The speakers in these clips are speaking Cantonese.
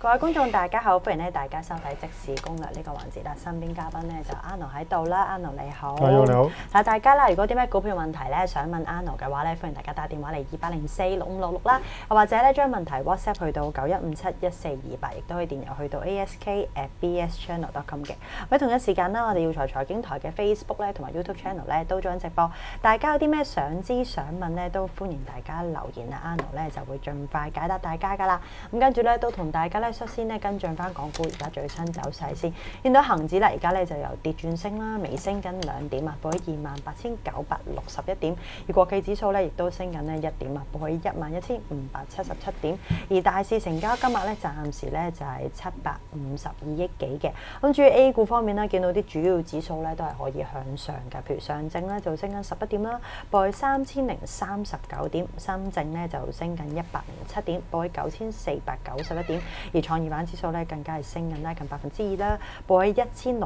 各位觀眾大家好，歡迎咧大家收睇即時攻略呢個環節啦。身邊嘉賓咧就Arnold喺度啦，Arnold你好。 你好。 嗱，大家啦，如果啲咩股票問題咧想問Arnold嘅話咧，歡迎大家打電話嚟28046566啦，又或者咧將問題 WhatsApp 去到91571428，亦都可以電郵去到ask@bschannel.com 嘅。喺同一時間啦，我哋耀才財經台嘅 Facebook 咧同埋 YouTube Channel 咧都將直播，大家有啲咩想知想問咧，都歡迎大家留言啊，Arnold咧就會盡快解答大家噶啦。咁跟住咧都同大家咧率先咧跟進翻港股而家最新走勢先，見到恒指啦，而家咧就由跌轉升啦，微升緊2點啊，報喺28,961點；而國企指數咧亦都升緊咧1點啊，報喺11,577點。而大市成交金額咧暫時咧就係752億幾嘅。咁至於 A 股方面咧，見到啲主要指數咧都係可以向上嘅，譬如上證咧就升緊11點啦，報喺3039點；深證咧就升緊107點，報喺9491點。而創業板指數咧更加係升緊啦，近2%啦，報喺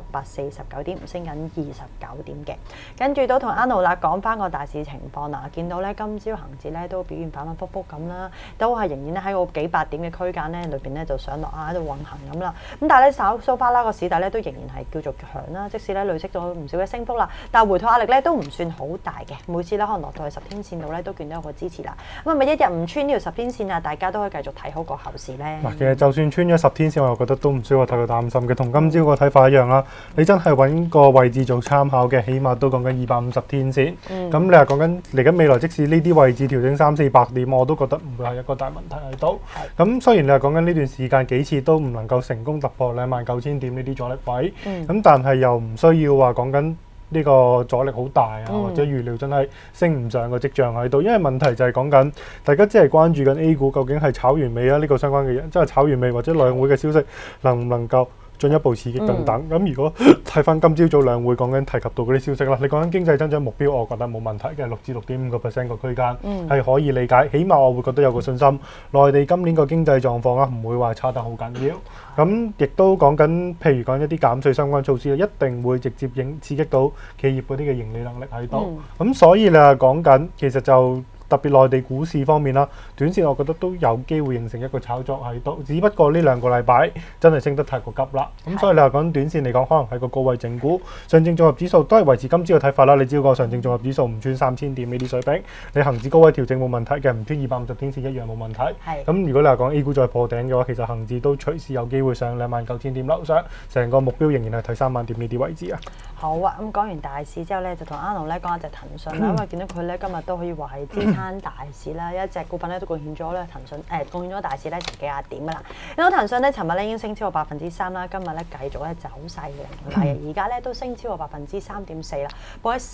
1649點，升緊29點嘅。跟住都同Arnold啦講翻個大市情況啦，見到咧今朝恒指咧都表現反反覆覆咁啦，都係仍然咧喺個幾百點嘅區間咧裏邊咧就上落啊喺度運行咁啦。咁但係咧so far啦個市底咧都仍然係叫做強啦，即使咧累積咗唔少嘅升幅啦，但係回吐壓力咧都唔算好大嘅。每次咧可能落到去10天線度咧都見到有個支持啦。咁係咪一日唔穿呢條10天線啊？大家都可以繼續睇好個後市咧。 其實就算穿咗10天線，我又覺得都唔需要太過擔心嘅，同今朝個睇法一樣啦。你真係揾個位置做參考嘅，起碼都講緊250天線。咁你話講緊嚟緊未來，即使呢啲位置調整300-400點，我都覺得唔會係一個大問題喺度。咁雖然你話講緊呢段時間幾次都唔能夠成功突破29,000點呢啲阻力位，咁但係又唔需要話講緊呢個阻力好大啊，或者預料真係升唔上個跡象喺度。因為問題就係講緊大家只係關注緊 A 股究竟係炒完未啊？呢個相關嘅嘢，即係炒完未或者兩會嘅消息能唔能夠進一步刺激等等。咁如果睇翻今朝早兩會講緊提及到嗰啲消息啦，你講緊經濟增長目標，我覺得冇問題嘅，6至6.5%個區間係可以理解。起碼我會覺得有個信心，內地今年個經濟狀況啊唔會話差得好緊要。咁亦都講緊，譬如講一啲減稅相關措施，一定會直接刺激到企業嗰啲嘅盈利能力喺度。咁所以你話講緊，其實就特別內地股市方面啦，短線我覺得都有機會形成一個炒作喺度，只不過呢2個禮拜真係升得太過急啦。咁所以你話講短線嚟講，可能係個高位整固。上證綜合指數都係維持今朝嘅睇法啦。你只要個上證綜合指數唔穿3000點呢啲水平，你恒指高位調整冇問題嘅，唔穿250天線一樣冇問題。咁如果你話講 A 股再破頂嘅話，其實恒指都隨時有機會上29,000點樓上，成個目標仍然係睇3萬點呢啲位置啊。 好啊，咁講完大市之後咧，就同Arnold咧講一隻騰訊啦，因為見到佢咧今日都可以話係支撐大市啦，一隻股份咧都貢獻咗咧騰訊貢獻咗大市咧成幾廿點噶啦。見到騰訊咧，尋日咧已經升超過3%啦，今日咧繼續咧走勢凌厲，而家咧都升超過3.4%啦，報喺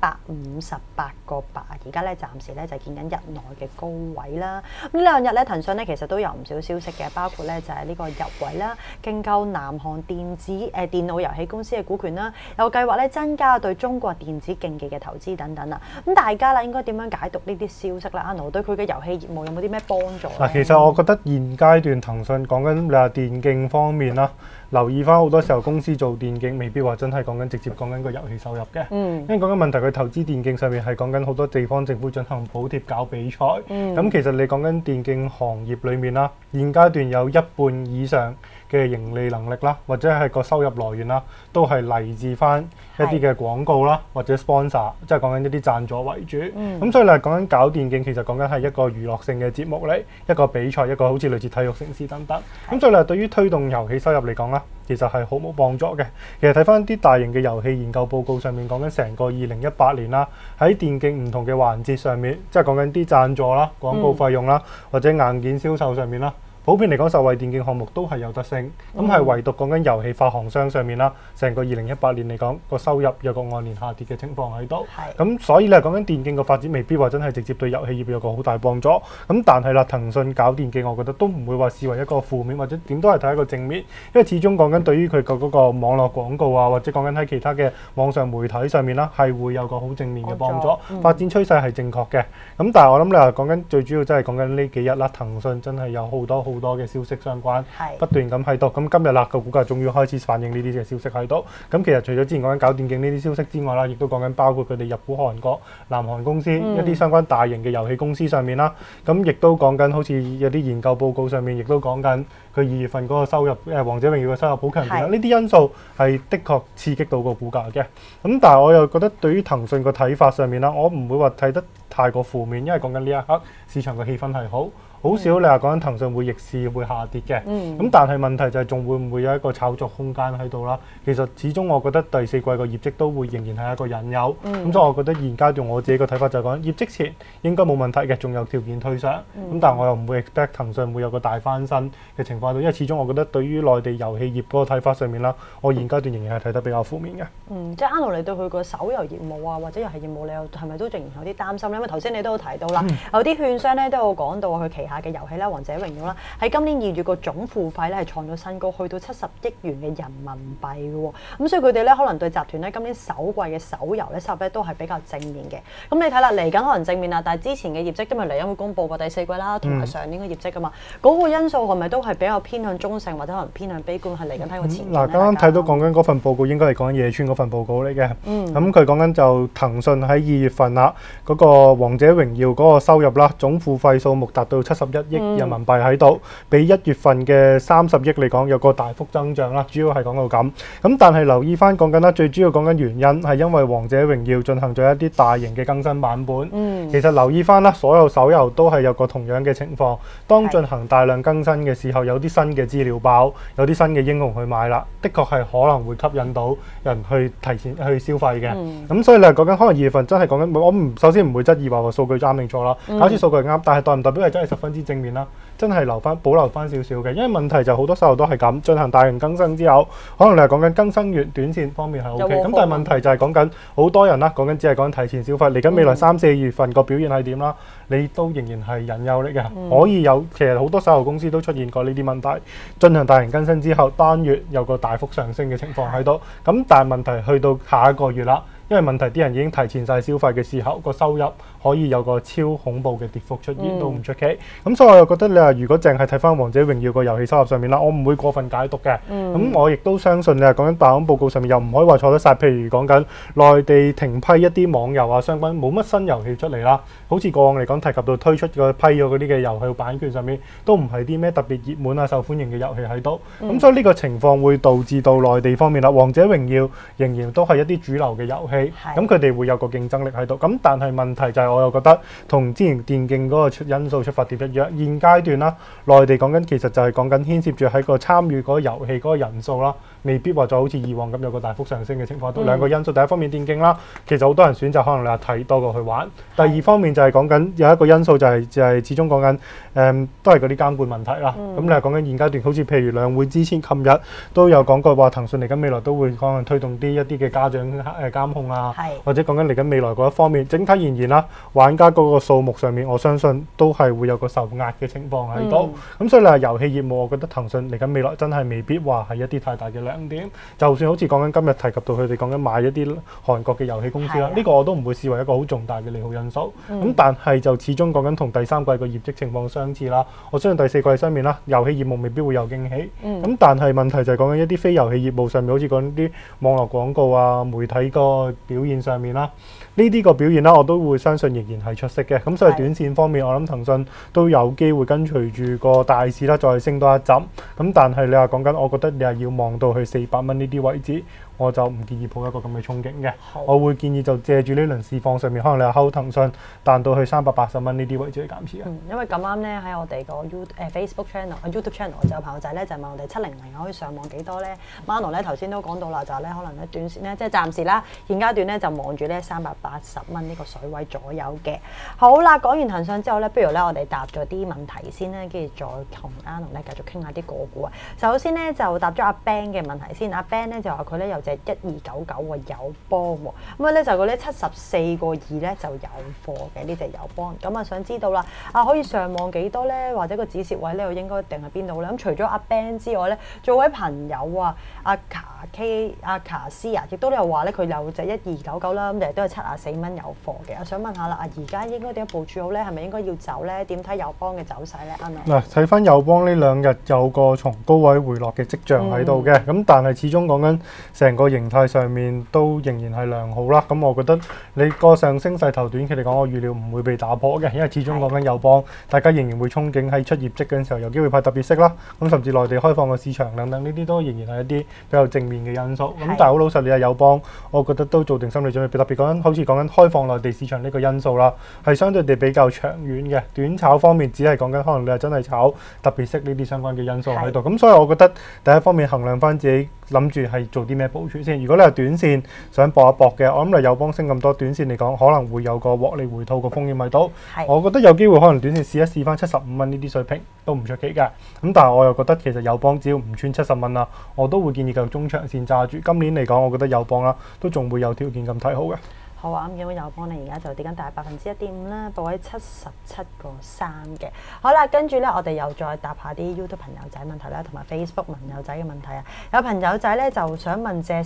358個8，而家咧暫時咧就見緊日內嘅高位啦。咁呢兩日咧騰訊咧其實都有唔少消息嘅，包括咧就係呢個入圍啦，競購南韓電腦遊戲公司嘅股權啦，有計劃咧增加對中國電子競技嘅投資等等啦。咁大家啦應該點樣解讀呢啲消息啦？Arnold對佢嘅遊戲業務有冇啲咩幫助？ 其實我覺得現階段騰訊講緊你話電競方面啦，留意翻好多時候公司做電競未必話真係講緊直接講緊個遊戲收入嘅。因為講緊問題，佢投資電競上面係講緊好多地方政府進行補貼搞比賽。咁其實你講緊電競行業裡面啦，現階段有1半以上嘅盈利能力啦，或者係個收入來源啦，都係嚟自翻一啲嘅廣告啦，或者 sponsor， 即係講緊一啲贊助為主。咁所以你係講緊搞電競，其實講緊係一個娛樂性嘅節目嚟，一個比賽，一個好似類似體育城市等等。咁所以你係對於推動遊戲收入嚟講啦，其實係毫無幫助嘅。其實睇翻啲大型嘅遊戲研究報告上面講緊成個2018年啦，喺電競唔同嘅環節上面，即係講緊啲贊助啦、廣告費用啦，或者硬件銷售上面啦。普遍嚟講，受惠電競項目都係有得升，咁係唯獨講緊遊戲發行商上面啦，成個2018年嚟講個收入有個按年下跌嘅情況喺度。咁所以咧講緊電競個發展未必話真係直接對遊戲業有個好大幫助。咁但係啦，騰訊搞電競，我覺得都唔會話視為一個負面，或者點都係睇一個正面，因為始終講緊對於佢個嗰個網絡廣告啊，或者講緊喺其他嘅網上媒體上面啦，係會有個好正面嘅幫助。發展趨勢係正確嘅。咁但係我諗你話講緊最主要真係講緊呢幾日啦，騰訊真係有好多好多嘅消息相關， 係不斷咁喺度。咁今日啦個股價終於開始反映呢啲嘅消息喺度。咁其實除咗之前講緊搞電競呢啲消息之外啦，亦都講緊包括佢哋入股韓國、南韓公司、一啲相關大型嘅遊戲公司上面啦。咁亦都講緊好似有啲研究報告上面，亦都講緊佢2月份嗰個收入王者榮耀嘅收入好強勁啦。呢啲因素係的確刺激到個股價嘅。咁但係我又覺得對於騰訊個睇法上面啦，我唔會話睇得太過負面，因為講緊呢一刻市場嘅氣氛係好少你話講緊騰訊會逆市會下跌嘅。咁但係問題就係仲會唔會有一個炒作空間喺度啦？其實始終我覺得第四季個業績都會仍然係一個隱憂。咁所以我覺得現階段我自己個睇法就係講業績前應該冇問題嘅，仲有條件推上。咁但係我又唔會 expect 騰訊會有個大翻身嘅情況喺度，因為始終我覺得對於內地遊戲業嗰個睇法上面啦，我現階段仍然係睇得比較負面嘅。 即係Arnold，你對佢個手遊業務啊，或者遊戲業務，你又係咪都仍然有啲擔心咧？因為頭先你都有提到啦，有啲券商咧都有講到佢旗下嘅遊戲咧，王者榮耀啦，喺今年2月個總付費咧係創咗新高，去到70億元嘅人民幣嘅喎。咁所以佢哋咧可能對集團咧今年首季嘅手遊咧收入咧都係比較正面嘅。咁你睇啦，嚟緊可能正面啦，但係之前嘅業績今日嚟緊會公佈個第四季啦，同埋上年嘅業績噶嘛，嗰個因素係咪都係比較偏向中性，或者可能偏向悲觀？係嚟緊睇個前景咧。 嗱，剛剛睇到講緊嗰份報告應該係講緊野村嗰份報告嚟嘅。咁佢講緊就騰訊喺2月份啦，嗰個王者榮耀嗰個收入啦，總付費數目達到71億人民幣喺度，比1月份嘅30億嚟講有個大幅增長啦。主要係講到咁。咁但係留意翻講緊啦，最主要講緊原因係因為王者榮耀進行咗一啲大型嘅更新版本。其實留意翻啦，所有手遊都係有個同樣嘅情況。當進行大量更新嘅時候，有啲新嘅資料包，有啲新嘅英雄去買啦，的確係可能會吸引到人去提前去消費嘅。咁所以你係講緊可能2月份真係講緊，我首先唔會質疑話個數據啱定錯啦。假設數據係啱，但係代唔代表係真係十分之正面啦？真係保留翻少少嘅，因為問題就好多手遊都係咁進行大型更新之後，可能你係講緊更新完短線方面係 OK， 咁但係問題就係講緊好多人啦，講緊只係講緊提前消費，嚟緊未來3、4月份個表現係點啦，你都仍然係隱憂嚟嘅。可以有其實好多手遊公司都出現過呢啲問題，進行大型更新之後，單月有個大幅上升嘅情況喺度，咁但係問題去到下一個月啦。因為問題啲人已經提前晒消費嘅時候，個收入可以有個超恐怖嘅跌幅出現，都唔出奇。咁所以我又覺得你話如果淨係睇翻王者榮耀個遊戲收入上面啦，我唔會過分解讀嘅。咁我亦都相信你係講緊大行報告上面又唔可以話錯得晒。譬如講緊內地停批一啲網遊啊，相關冇乜新遊戲出嚟啦。好似過往嚟講提及到推出個批咗嗰啲嘅遊戲版權上面，都唔係啲咩特別熱門啊、受歡迎嘅遊戲喺度。咁所以呢個情況會導致到內地方面啦，王者榮耀仍然都係一啲主流嘅遊戲。咁佢哋會有個競爭力喺度，咁但係問題就係我又覺得同之前電競嗰個因素出發點一樣，現階段啦，內地講緊其實就係講緊牽涉住喺個參與嗰個遊戲嗰個人數啦，未必話就好似以往咁有個大幅上升嘅情況。兩個因素，第一方面電競啦，其實好多人選擇可能你話睇多過去玩；第二方面就係講緊有一個因素就係始終講緊都係嗰啲監管問題啦。咁你係講緊現階段，好似譬如兩會之前，琴日都有講過話騰訊嚟緊未來都會可能推動一啲嘅家長監控啊。或者講緊嚟緊未來嗰一方面，整體而言啦，玩家嗰個數目上面，我相信都係會有個受壓嘅情況喺度。咁所以你話遊戲業務，我覺得騰訊嚟緊未來真係未必話係一啲太大嘅亮點。就算好似講緊今日提及到佢哋講緊買一啲韓國嘅遊戲公司啦，呢個我都唔會視為一個好重大嘅利好因素。咁但係就始終講緊同第三季個業績情況相似啦。我相信第四季上面啦，遊戲業務未必會有驚喜。咁但係問題就係講緊一啲非遊戲業務上面，好似講啲網絡廣告啊、媒體個表現上面啦，呢啲個表現啦，我都會相信仍然係出色嘅。咁所以短線方面，我諗騰訊都有機會跟隨住個大市啦，再升多一陣。咁但係你話講緊，我覺得你係要望到去400蚊呢啲位置，我就唔建議抱一個咁嘅憧憬嘅。我會建議就借住呢輪市況上面，可能你話睺騰訊彈到去380蚊呢啲位置去減持啊。 因為咁啱咧喺我哋個Facebook channel、YouTube channel 就有朋友仔咧就問我哋700可以上望幾多咧？Mano 咧頭先都講到啦，就係咧可能咧短線咧即係暫時啦，現階段咧就望住咧380蚊呢個水位左右嘅。好啦，講完騰訊之後咧，不如咧我哋答咗啲問題先咧，跟住再同 Mano 咧繼續傾下啲個股啊。首先咧就答咗阿 Ben 嘅問題先，阿 Ben 咧就話佢咧有隻1299喎友邦喎，咁咧就嗰啲74個2咧就有貨嘅呢隻友邦，咁啊想知道啦，可以上網幾多咧？或者個止蝕位咧又應該定喺邊度咧？咁除咗阿 Ben 之外咧，做位朋友啊，阿卡斯啊，亦都有話咧佢有隻1299啦，咁就都係74蚊有貨嘅。我想問下啦，而家應該點樣部署好咧？係咪應該要走咧？點睇友邦嘅走勢咧？ 嗱，睇翻友邦呢兩日有個從高位回落嘅跡象喺度嘅，咁但係始終講緊成個形態上面都仍然係良好啦。咁我覺得你個上升勢頭短期嚟講，我預料唔會被打破嘅，因為始終講緊友邦，大家仍然會憧憬喺出業績嗰陣時候有機會派特別息啦。咁甚至內地開放個市場等等，呢啲都仍然係一啲比較正面嘅因素。咁但係好老實，你係友邦，我覺得都做定心理準備，特別講緊好似講緊開放內地市場呢個因素啦，係相對地比較長遠嘅。短炒方面只係講緊可能你係真係炒特別息呢啲相關嘅因素喺度。咁所以我覺得第一方面衡量翻自己諗住係做啲咩部署先。如果你係短線想搏一搏嘅，我諗你友邦升咁多，短線嚟講可能會有個獲利回吐個風險喺度。我覺得有機會可能短線試一試翻75蚊呢啲水平都唔出奇嘅。咁但係我又覺得其實友邦只要唔穿70蚊啦，我都會建議繼續中長線揸住。今年嚟講，我覺得友邦啦都仲會有條件咁睇好嘅。 好啊，咁見到友邦咧，而家就跌緊大約1.5%啦，報喺77.3嘅。好啦，跟住咧，我哋又再答下啲 YouTube 朋友仔問題啦，同埋 Facebook 朋友仔嘅問題啊。有朋友仔咧就想問隻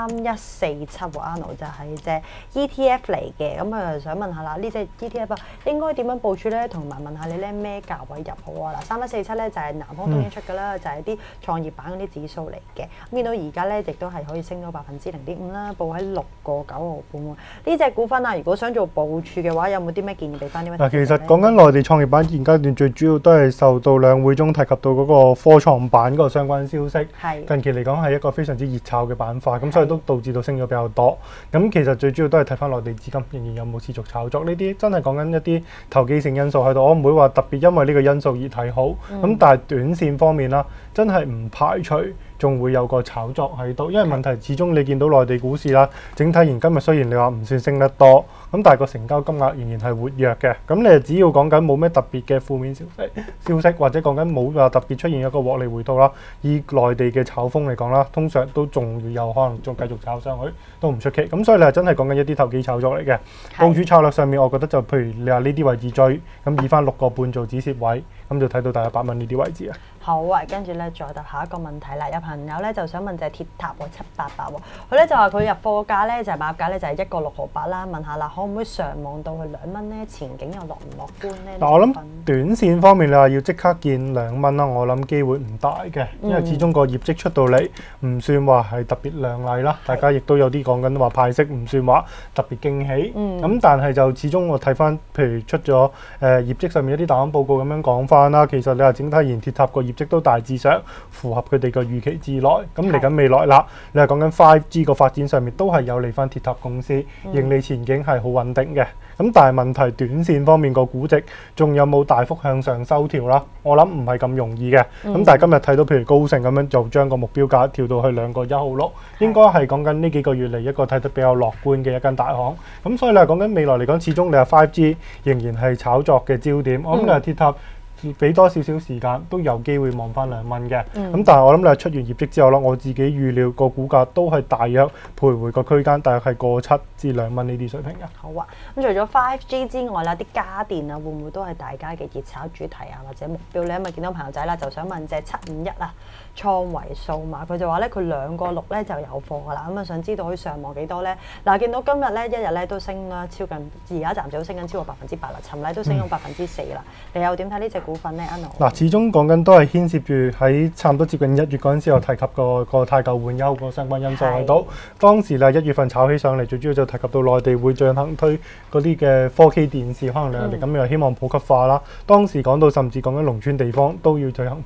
3147喎，Arnold 就係隻 ETF 嚟嘅，咁佢就想問下啦，呢隻 ETF 應該點樣部署咧？同埋問下你咧咩價位入好啊？嗱，3147咧就係南方東英出㗎啦，就係啲創業板嗰啲指數嚟嘅。咁見到而家咧亦都係可以升到0.5%啦，報喺6個9毫半喎。呢隻股份啊，如果想做部署嘅話，有冇啲咩建議俾翻啲咩？ 嗱，其實講緊內地創業板現階段最主要都係受到兩會中提及到嗰個科創板嗰個相關消息，近期嚟講係一個非常之熱炒嘅板塊，咁所以都導致到升咗比較多。咁其實最主要都係睇翻內地資金仍然有冇持續炒作，呢啲真係講緊一啲投機性因素喺度。我唔會話特別因為呢個因素而睇好，咁但係短線方面啦，真係唔排除仲會有個炒作喺度，因為問題始終你見到內地股市啦，整體現今日雖然你話唔算升得多，咁但係個成交金額仍然係活躍嘅。咁你只要講緊冇咩特別嘅負面消息，或者講緊冇話特別出現一個獲利回吐啦，以內地嘅炒風嚟講啦，通常都仲有可能仲繼續炒上去，都唔出奇。咁所以你係真係講緊一啲投機炒作嚟嘅。部署策略上面，我覺得就譬如你話呢啲位置追，咁以翻6個半做止蝕位，咁就睇到大約8蚊呢啲位置啊。 好啊，跟住咧再答下一個問題啦。有朋友咧就想問就係鐵塔喎788喎，佢咧就話佢入貨價咧就係買入價咧就係1個6毫8啦。問下啦，可唔可以上望到去2蚊咧？前景又樂唔樂觀咧？ 嗱，我諗短線方面你話要即刻見2蚊啦，我諗機會唔大嘅，因為始終個業績出到嚟唔算話係特別亮麗啦。大家亦都有啲講緊話派息唔算話特別驚喜，咁但係就始終我睇翻，譬如出咗業績上面一啲大行報告咁樣講翻啦，其實你話整體而言鐵塔個業績都大致上符合佢哋嘅預期之內。咁嚟緊未來啦，你係講緊 5G 個發展上面都係有利翻鐵塔公司，盈利前景係好穩定嘅。咁但係問題短線方面個估值仲有冇大幅向上收調啦？我諗唔係咁容易嘅。咁但係今日睇到譬如高盛咁樣就將個目標價調到去2個1毫6，應該係講緊呢幾個月嚟一個睇得比較樂觀嘅一間大行。咁所以你係講緊未來嚟講，始終你係 5G 仍然係炒作嘅焦點。我諗你係鐵塔俾多少少時間都有機會望翻2蚊嘅。咁但係我諗你係出完業績之後啦，我自己預料個股價都係大約徘徊個區間，大約係過7至2蚊呢啲水平嘅。 好啊，咁除咗 5G 之外啦，啲家電啊會唔會都係大家嘅熱炒主題啊或者目標咧？因為見到朋友仔啦，就想問隻751啊，創維數碼，佢就話咧佢2個6咧就有貨㗎啦。咁啊想知道可以上望幾多咧？嗱，見到今日咧一日咧都升啦，超近而家暫時都升緊超過8%啦，尋日都升咗4%啦。你又點睇呢隻股份咧？Arnold？ 嗱，始終講緊都係牽涉住喺差唔多接近1月嗰陣時有提及個太舊換優個相關因素喺度。當時咧1月份炒起上嚟，最主要就提及到內地會進行推嗰啲嘅 4K 電視，可能兩地咁又希望普及化啦。當時講到甚至講緊農村地方都要進行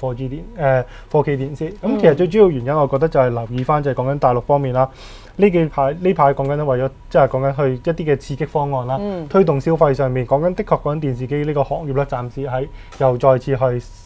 4K 電視。咁其實最主要原因，我覺得就係留意翻就係講緊大陸方面啦。呢排講緊為咗即係講緊去一啲嘅刺激方案啦，推動消費上面講緊的確講緊電視機呢個行業咧，暫時係又再次去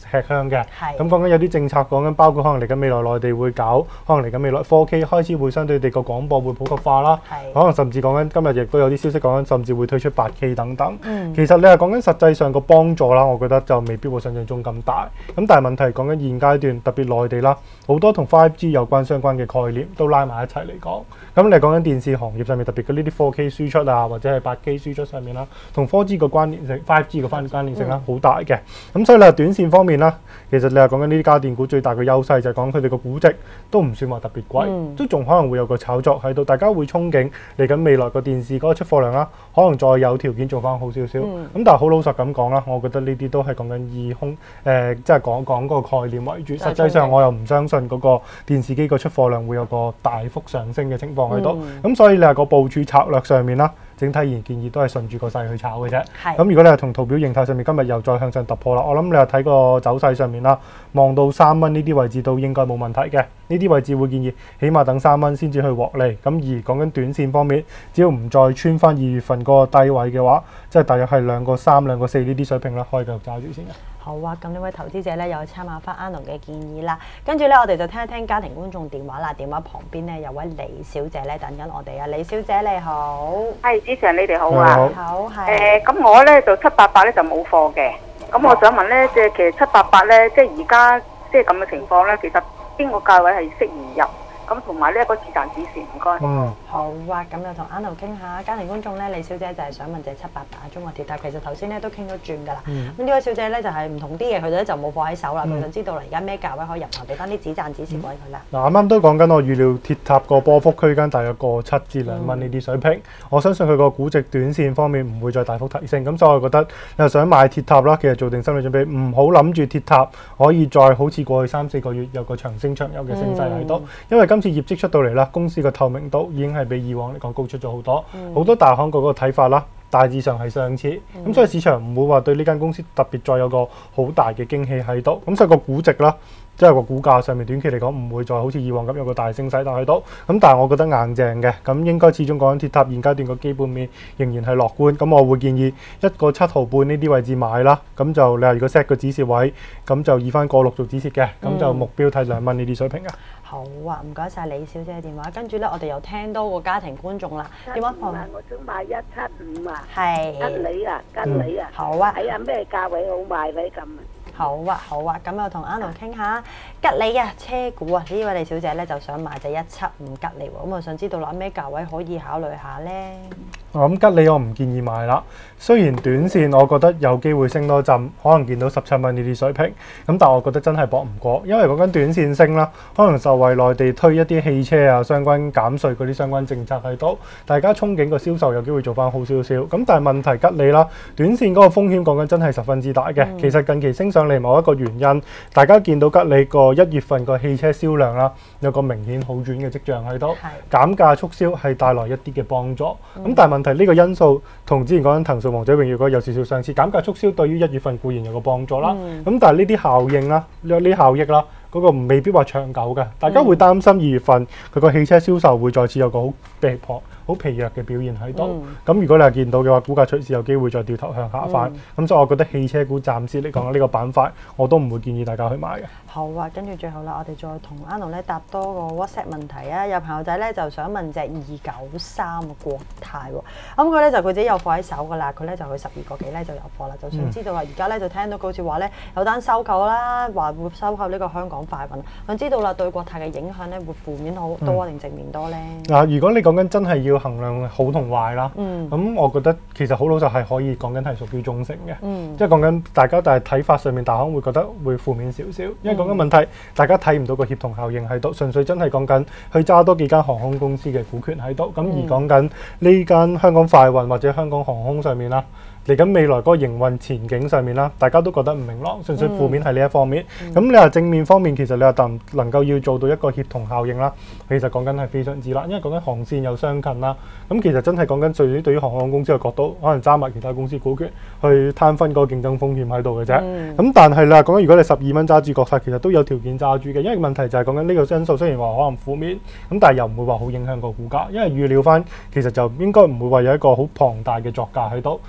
吃香嘅。 係咁講緊有啲政策講緊，包括可能嚟緊未來內地會搞，可能嚟緊未來 4K 開始會相對地個廣播會普及化啦。 係可能甚至講緊今日亦都有啲消息講緊，甚至會推出 8K 等等。 嗯其實你係講緊實際上個幫助啦，我覺得就未必會想象中咁大。咁但係問題講緊現階段，特別內地啦，好多同 5G 有關相關嘅概念都拉埋一齊嚟講。咁你講緊電視行業上面，特別嘅呢啲 4K 輸出啊，或者係 8K 輸出上面啦，同 4G 個關聯性、5G 個關聯性啦，好大嘅。咁所以你話短線方面啦，其實你話講緊呢啲家電股最大嘅優勢就係講佢哋個估值都唔算話特別貴，都仲可能會有個炒作喺度，大家會憧憬嚟緊未來個電視嗰個出貨量啦，可能再有條件做翻好少少。咁但係好老實咁講啦，我覺得呢啲都係講緊以空即係講個概念為主。實際上我又唔相信嗰個電視機個出貨量會有個大幅上升嘅情況喺度。咁所以你話個部署策略上面啦，整體而言建議都係順住個勢去炒嘅啫。咁如果你係同圖表形態上面今日又再向上突破啦，我諗你話睇個走勢上面啦，望到3蚊呢啲位置都應該冇問題嘅。呢啲位置會建議起碼等3蚊先至去獲利。咁而講緊短線方面，只要唔再穿翻2月份嗰個低位嘅話，即係大約係2個3、2個4呢啲水平啦，可以繼續揸住先嘅。 好啊，咁呢位投資者咧又參考翻 Anno 嘅建議啦。跟住咧，我哋就聽一聽家庭觀眾電話啦。電話旁邊咧有位李小姐咧等緊我哋啊。李小姐你好， 係主持人，你哋好啊。 好係。 咁我咧就788咧就冇貨嘅。咁我想問咧，即係其實788咧，即係而家即係咁嘅情況咧，其實邊個價位係適宜入？咁同埋呢一個止賺指示，唔該。 好啊，咁又同 Anno 傾下。家庭觀眾咧，李小姐就係想問隻788中國鐵塔，其實頭先咧都傾咗轉㗎啦。咁呢位小姐咧就係唔同啲嘅，佢哋咧就冇貨喺手啦。佢想知道啦，而家咩價位可以入頭，俾翻啲止賺指示俾佢啦。 嗱，啱啱都講緊，我預料鐵塔個波幅區間大約過7至2蚊呢啲水平。我相信佢個估值短線方面唔會再大幅提升。咁所以我覺得你又想買鐵塔啦，其實做定心理準備，唔好諗住鐵塔可以再好似過去3、4個月有個長升長有嘅升勢喺度，因為今次業績出到嚟啦，公司嘅透明度已經係比以往嚟講高出咗好多，好多大行個嗰個睇法啦，大致上係相似，咁所以市場唔會話對呢間公司特別再有個好大嘅驚喜喺度，咁所以個估值啦，即係個股價上面短期嚟講唔會再好似以往咁有個大升勢但喺度，咁但係我覺得硬淨嘅，咁應該始終講緊鐵塔現階段個基本面仍然係樂觀，咁我會建議1個7毫半呢啲位置買啦，咁就你話如果 set 個止蝕位，咁就以翻個6做止蝕嘅，咁就目標睇2蚊呢啲水平啊。 好啊，唔該晒李小姐嘅電話。跟住咧，我哋又聽多個家庭觀眾啦。電話旁我想買175啊， 係吉利啊，吉利啊。 好啊。 睇下咩價位好買咧咁啊。 好啊，好啊，咁又同 Anno 傾下吉利啊，車股啊，呢位李小姐咧就想買隻175吉利喎，咁我想知道啦，咩價位可以考慮下咧？ 咁吉利我唔建議買啦。雖然短線我覺得有機會升多陣，可能見到17蚊呢啲水平，咁但我覺得真係搏唔過，因為講緊短線升啦，可能受惠內地推一啲汽車啊相關減稅嗰啲相關政策喺度，大家憧憬個銷售有機會做翻好少少。咁但係問題吉利啦，短線嗰個風險講緊真係十分之大嘅。其實近期升上嚟某一個原因，大家見到吉利個1月份個汽車銷量啦，有個明顯好轉嘅跡象喺度，減價促銷係帶來一啲嘅幫助。咁但係問題呢個因素同之前講緊騰訊王者榮耀嗰有少少相似，減價促銷對於1月份固然有個幫助啦。咁但係呢啲效應啦，呢啲效益啦，嗰個未必話長久嘅。大家會擔心2月份佢個汽車銷售會再次有個好疲弱嘅表現喺度。咁如果你係見到嘅話，股價隨時有機會再掉頭向下翻。咁所以我覺得汽車股暫時嚟講呢個板塊，我都唔會建議大家去買嘅。 好啊，跟住最後啦，我哋再同 Anno 咧答多個 WhatsApp 問題啊。有朋友仔咧就想問隻293國泰喎，咁佢咧就佢自己有貨喺手㗎啦，佢咧就去12個幾咧就有貨啦，就想知道啦，而家咧就聽到佢好似話咧有單收購啦，話會收購呢個香港快運，想知道啦對國泰嘅影響咧會負面好多定正面多咧？ 嗱，如果你講緊真係要衡量好同壞啦，咁我覺得其實好老實係可以講緊係屬於中性嘅，即係講緊大家但係睇法上面大行會覺得會負面少少，因為講緊問題大家睇唔到個協同效應喺度，純粹真係講緊去揸多幾間航空公司嘅股權喺度，咁而講緊呢間香港快運或者香港航空上面啦。嚟緊未來嗰個營運前景上面啦，大家都覺得唔明朗，純粹負面係呢一方面。咁你話正面方面，其實你話能夠要做到一個協同效應啦，其實講緊係非常之難，因為講緊航線又相近啦。咁其實真係講緊對於航空公司嘅角度，可能揸埋其他公司股權去攤分嗰個競爭風險喺度嘅啫。咁但係啦，講緊如果你12蚊揸住國泰，其實都有條件揸住嘅，因為問題就係講緊呢個因素雖然話可能負面，咁但係又唔會話好影響個股價，因為預料翻其實就應該唔會話有一個好龐大嘅作價喺度。咁所以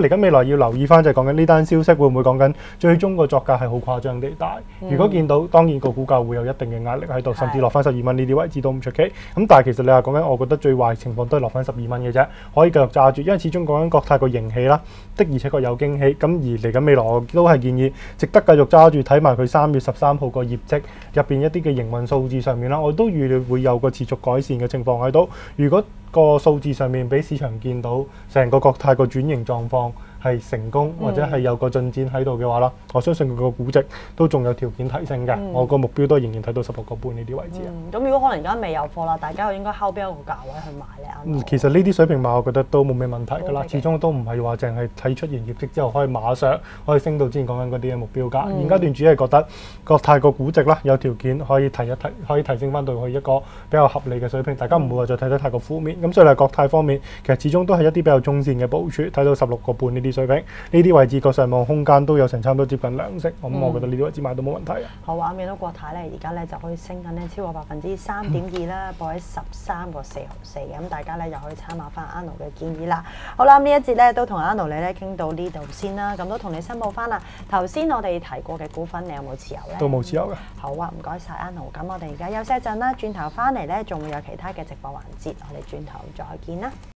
緊未來要留意翻就係講緊呢單消息會唔會講緊最終個作價係好誇張地大。如果見到當然個股價會有一定嘅壓力喺度，甚至落翻12蚊呢啲位置都唔出奇。咁但係其實你話講緊，我覺得最壞情況都係落翻12蚊嘅啫，可以繼續揸住，因為始終講緊國泰個盈喜啦，的而且確有驚喜。咁而嚟緊未來我都係建議值得繼續揸住，睇埋佢3月13號個業績入邊一啲嘅營運數字上面啦，我都預料會有個持續改善嘅情況喺度。如果個數字上面俾市場見到成個國泰個轉型狀況係成功或者係有個進展喺度嘅話啦，我相信佢個估值都仲有條件提升嘅。我個目標都仍然睇到16個半呢啲位置啊。 咁如果可能而家未有貨啦，大家應該睺邊一個價位去買咧？ 其實呢啲水平買我覺得都冇咩問題㗎啦，始終都唔係話淨係睇出現業績之後可以馬上可以升到之前講緊嗰啲嘅目標價。現階段主要係覺得國泰個估值啦有條件可以提升翻到去一個比較合理嘅水平，大家唔會話再睇得太過負面。咁所以喺國泰方面，其實始終都係一啲比較中線嘅部署，睇到16個半呢啲水平，呢啲位置個上望空間都有成差唔多接近2成，咁我覺得呢啲位置買都冇問題。 好啊，見到國泰咧，而家咧就可以升緊咧超過3.2%啦，報喺13個4毫4嘅，咁大家咧又可以參考翻阿 No 嘅建議啦。好啦，呢一節咧都同阿 No 你咧傾到呢度先啦，咁都同你申報翻啦。頭先我哋提過嘅股份，你有冇持有咧？ 都冇持有嘅。 好啊，唔該晒阿 No。咁我哋而家休息一陣啦，轉頭翻嚟咧仲會有其他嘅直播環節，我哋轉頭再見啦。